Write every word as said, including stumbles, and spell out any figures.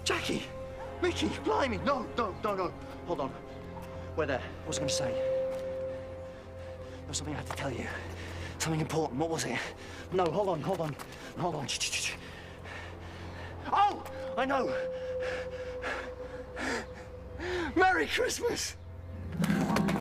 Jackie! Mickey! Blimey! No, no, no, no. Hold on. We're there. What was I going to say? There was something I had to tell you. Something important. What was it? No, hold on, hold on. Hold on. Oh! I know! Merry Christmas!